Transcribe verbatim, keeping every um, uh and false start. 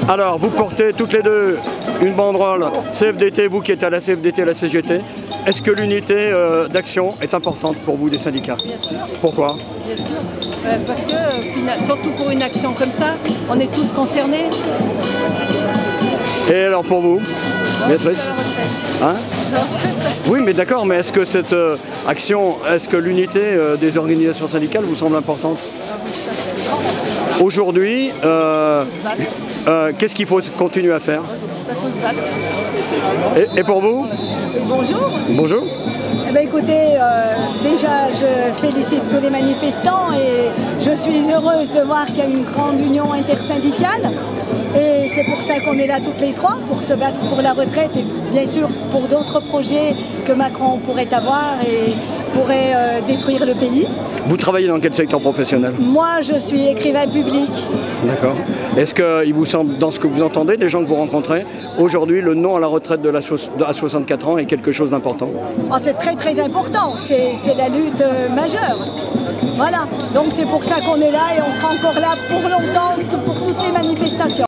Alors, vous portez toutes les deux une banderole C F D T, vous qui êtes à la C F D T et la C G T. Est-ce que l'unité euh, d'action est importante pour vous, des syndicats? Bien sûr. Pourquoi? Bien sûr, euh, parce que, euh, surtout pour une action comme ça, on est tous concernés. Et alors pour vous, Béatrice? Hein? Oui, mais d'accord, mais est-ce que cette euh, action, est-ce que l'unité euh, des organisations syndicales vous semble importante? Aujourd'hui, euh, euh, qu'est-ce qu'il faut continuer à faire? Et, et pour vous? Bonjour. Bonjour. Eh bien, écoutez, euh, déjà je félicite tous les manifestants et je suis heureuse de voir qu'il y a une grande union intersyndicale. Et c'est pour ça qu'on est là toutes les trois, pour se battre pour la retraite et bien sûr pour d'autres projets que Macron pourrait avoir et pourrait euh, détruire le pays. Vous travaillez dans quel secteur professionnel? Moi, je suis écrivain public. D'accord. Est-ce qu'il vous semble, dans ce que vous entendez, des gens que vous rencontrez, aujourd'hui, le non à la retraite de la so à soixante-quatre ans est quelque chose d'important? Oh, c'est très très important, c'est la lutte euh, majeure. Voilà, donc c'est pour ça qu'on est là et on sera encore là pour longtemps, pour toutes les manifestations.